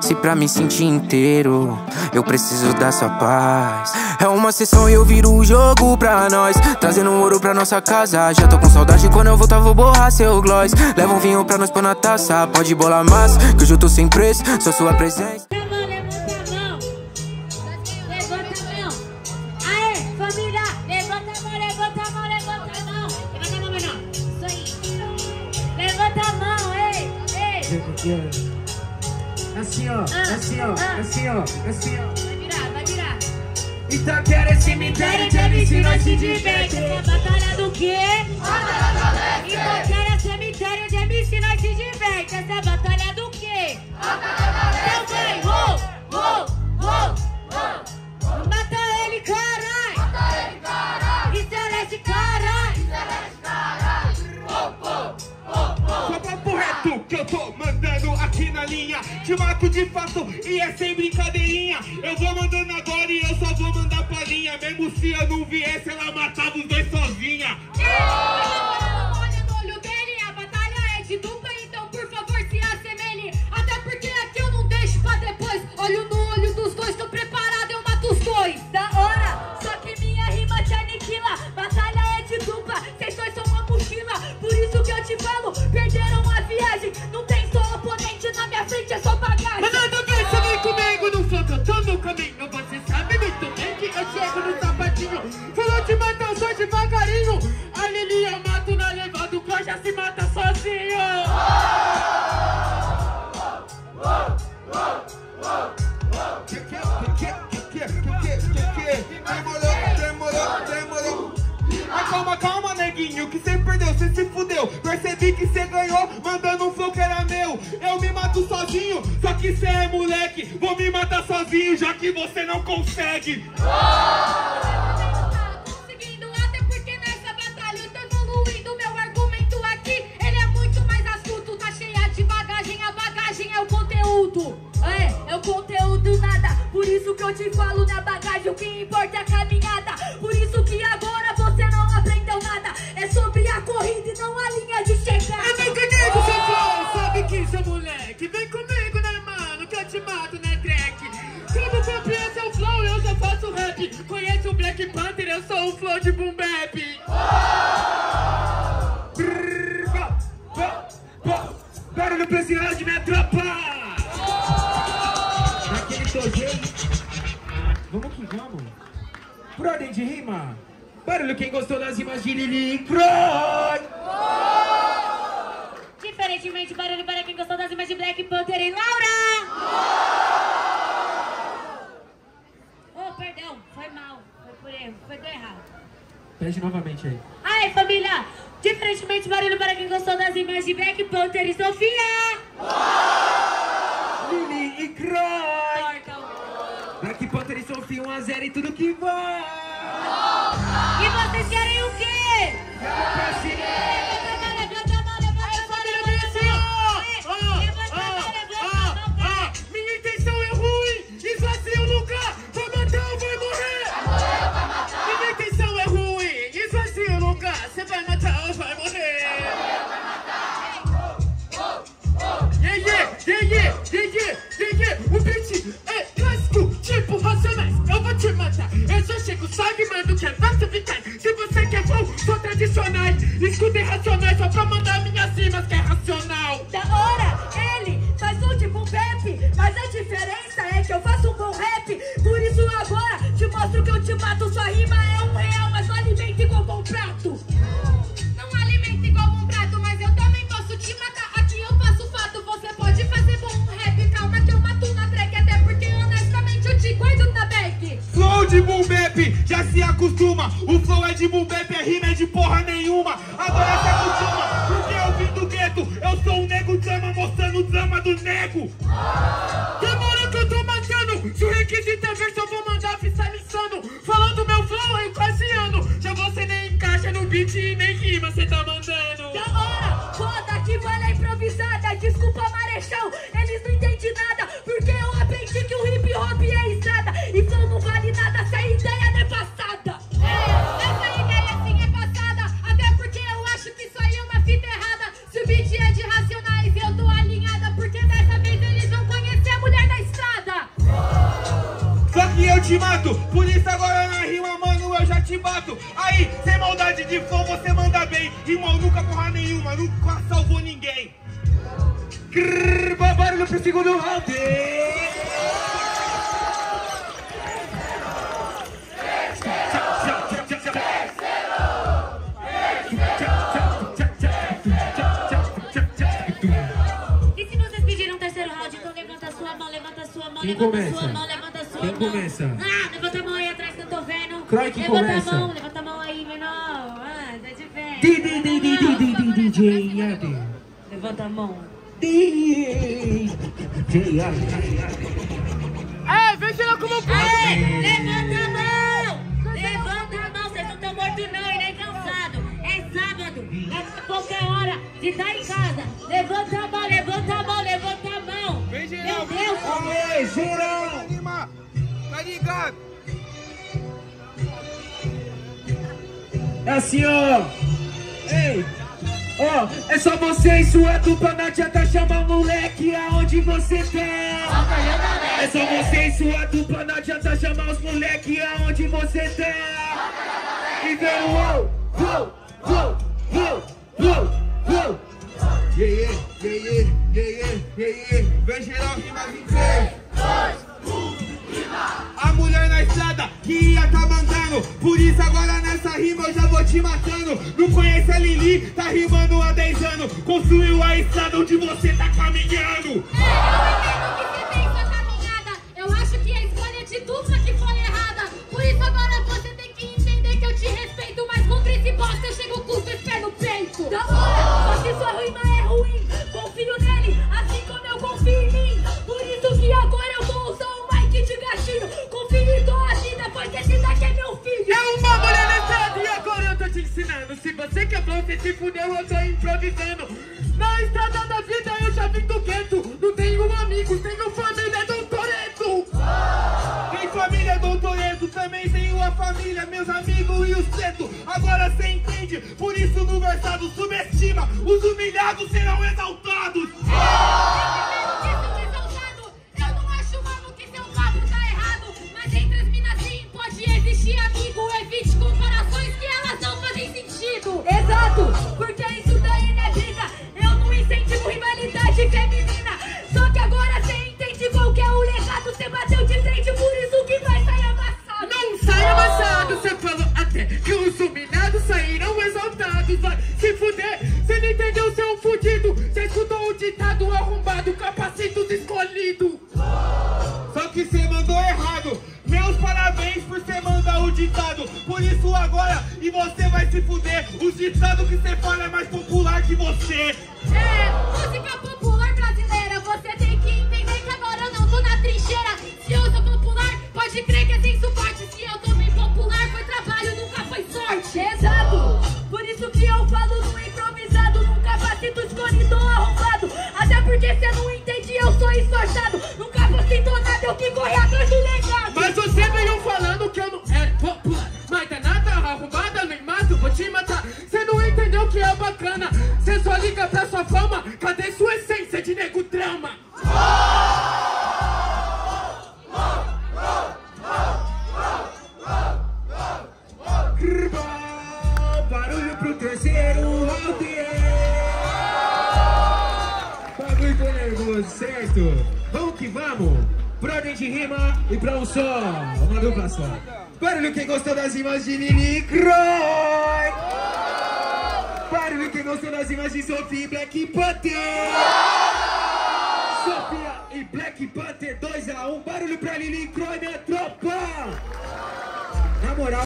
Se pra me sentir inteiro eu preciso da sua paz. É uma sessão e eu viro o jogo pra nós, trazendo ouro pra nossa casa. Já tô com saudade, quando eu voltar vou borrar seu gloss. Leva um vinho pra nós pôr na taça, pode bolar mais, que hoje eu tô sem preço, só sua presença. Assim ó, assim ó, assim ó, assim ó. Vai virar. Então quero esse cemitério de MC, nós se diverte. Essa batalha do quê? Então quero esse cemitério de MC, nós se diverte. Essa batalha do quê? Então vai, mata ele, carai. E Celeste, carai. Só papo reto que eu tô mandando aqui na linha. Te mato de fato e é sem brincadeirinha. Eu vou mandando agora e eu só vou mandar pra linha. Mesmo se eu não viesse, ela matava os dois sozinha. Olha no olho dele, a batalha é de dupla, então por favor se assemelhe. Até porque aqui eu não deixo pra depois. Olho no olho dos dois, tô preparado, eu mato os dois. Da hora, só que minha rima te aniquila. Batalha é de dupla, vocês dois são uma mochila. Por isso que eu te falo, perderam a viagem. Não tem só oponente na minha frente, é só bagagem. Mas nada bem, você vem comigo no flow que eu tô no caminho. Você sabe muito bem que eu chego no sapatinho. Falou de matar só devagarinho. A Lili eu mato na levada, o Cló já se mata sozinho. Demorou. Mas calma, neguinho, que cê perdeu, cê se fudeu. Percebi que cê ganhou, mandando um flow que era meu. Eu me mato sozinho, só que cê é moleque. Vou me matar sozinho, já que você não consegue. Conseguindo, até porque nessa batalha eu tô evoluindo. Meu argumento aqui, ele é muito mais astuto. Tá cheia de bagagem, a bagagem é o conteúdo. É o conteúdo nada. Por isso que eu te falo na bagagem, o que importa é a caminhada. Por isso que agora você não aprendeu nada. É sobre a corrida e não a linha de chegada. Eu não entendi do seu flow, sabe que sou moleque. Vem comigo, né, mano, que eu te mato, né, track. Tudo copia seu flow, eu só faço rap. Conheço o Black Panther, eu sou o flow de boom bap. Barulho pra esse round, minha tropa. Naquele tojei. Vamos que vamos. Por ordem de rima. Barulho quem gostou das rimas de Lili Croy. Diferentemente, barulho para quem gostou das rimas de Black Panther e Laura. Oh, perdão, foi mal. Foi por erro, foi do errado. Pede novamente aí. Aí, família. Diferentemente, barulho para quem gostou das rimas de Black Panther e Sofia. Lili e Croy. Black Panther e Sofia 1-0 e tudo que vai. E vocês querem o quê? Minha intenção é ruim. Isso assim eu nunca vou matar ou vai morrer. Minha intenção é ruim. Isso assim eu nunca. Você vai matar ou vai morrer. Yeah. O beat é clássico, tipo Racionais. Eu vou te matar. Eu só chego, sabe, mano, que é fácil ficar. Se você quer flow, sou tradicionais. Escutem Racionais só pra mandar minhas rimas que é racional. Da hora, ele faz um de boom bap, mas a diferença é que eu faço um bom rap. Por isso agora te mostro que eu te mato. Sua rima é R$1, mas não alimenta igual bom prato. Não alimenta igual bom prato, mas eu também posso te matar. Aqui eu faço fato, você pode fazer bom rap. Calma que eu mato na track, até porque honestamente eu te guardo na bag. Flow de boom bap, já se acostuma. O flow é de boom bap, a rima é de porra nenhuma. Agora se acostuma, porque eu vim do gueto. Eu sou um nego drama, mostrando o drama do nego. Demora que eu tô matando. Se o requisito é verso, eu vou mandar fiscalizando. Falando meu flow, eu quase ano. Já você nem encaixa no beat e nem rima, cê tá mandando. Da hora, foda que vai na improvisada. Desculpa, Marechal, eles não entendem nada. Porque eu aprendi que o hip hop é estrada. E flow não vale nada se a ideia não é passada. Essa ideia sim é passada. Até porque eu acho que isso aí é uma fita errada. Se o beat é de Racionais, eu tô alinhada. Porque dessa vez eles vão conhecer a mulher da te mato. Por isso agora na rima, mano, eu já te bato. Aí, sem maldade de flow, você manda bem. Irmão, nunca porra nenhuma, nunca salvou ninguém. Barulho pro segundo round. E se vocês pediram um terceiro round, então levanta a sua mão, levanta a sua mão, Quem levanta começa? a sua mão, levanta a sua Quem mão. começa? Ah, levanta a mão aí atrás que eu tô vendo. Croy que levanta começa. levanta a mão aí, menor. Ah, tá de pé. DJ Adi. Levanta a mão. DJ Adi. Vem chegar como pode. Levanta a mão! Levanta a mão, vocês não estão mortos não e nem cansados. É sábado, é qualquer hora de estar em casa. Levanta a mão, levanta a mão, levanta a mão. Vem geral, Meu Deus! Aê, geral! Anima, tá ligado? É assim, ó. Ei, ó, é só você e sua dupla, não adianta chamar o moleque aonde você tá. É só você e sua dupla, não adianta chamar os moleque aonde você tá. E vem o uou, uou, uou, uou, uou, uou. Yeah, yeah, yeah, yeah, yeah, yeah, yeah. Vem geral, rima 23. 2, 1, rima. A mulher na estrada que ia tá mandando. Por isso agora nessa rima eu já vou te matando. Não conhece a Lili, tá rimando há 10 anos. Construiu a estrada onde você tá caminhando. Eu acho que a escolha de dupla que foi errada. Por isso agora você tem que entender que eu te respeito. Mas contra esse bosta eu chego com os dois pés no peito. Da hora, só que sua rima é ruim. Confio nele, assim como eu confio em mim. Por isso que agora eu vou usar o mic de gatilho. Confio em tua vida, pois esse daqui é meu filho. É uma mulher na estrada e agora eu tô te ensinando. Se você quer flow, você se fudeu, eu tô improvisando. Na estrada da vida eu já vim do gueto. Não tenho amigos, tenho família do Toreto. Tem família do Toreto, também tenho a família, meus amigos e os pretos. Agora cê entende, por isso no versado subestima. Os humilhados serão exaltados. Eu não acho, mano, que seu papo tá errado. Mas entre as minas sim pode existir amigo. Evite comparações que elas não fazem sentido. Exato, porque isso daí não é briga. Eu não incentivo rivalidade feminina. Só que agora cê entende qual que é o legado. Cê bateu de frente, por isso que vai sair amassado. Não sai amassado, cê falou até que os humilhados saíram exaltados. Vai se fuder, cê não entendeu, cê é um fudido. Cê escutou o ditado arrombado, capacitos escolhido. Só que cê mandou errado. Meus parabéns por cê mandar o ditado. Por isso agora, e você vai se fuder. O ditado que cê fala é mais popular que você. Música popular brasileira. Você tem que entender que agora eu não tô na trincheira. Se eu sou popular, pode crer que é sem suporte. Se eu tô bem popular, foi trabalho, nunca foi sorte. Exato, por isso que eu falo no improvisado. Nunca capacito escolhido arrombado. Até porque cê não entende, eu sou esforçado. Nunca vou sintonado, eu que corri atrás do legado. Mas você veio falando que eu não era popular. Mas é nada arrombada, nem mato, vou te matar. Cê não entendeu que é bacana. Cê só liga pra sua fama. Cadê sua essência de nego drama? Barulho pro terceiro round. Bagulho com nervoso, certo? Vamos que vamos. Pra ordem de rima e pra um só. Uma dupla só. Barulho quem gostou das rimas de Lili Croy. Barulho quem gostou das rimas de Sofia e Black Panther. Sofia e Black Panther 2 a 1. Barulho pra Lili Croy,